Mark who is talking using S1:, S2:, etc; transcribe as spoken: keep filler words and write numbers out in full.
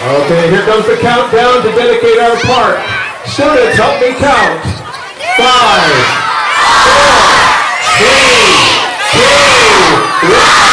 S1: Okay, here comes the countdown to dedicate our park. Students, help me count. Five, four, three, two, one.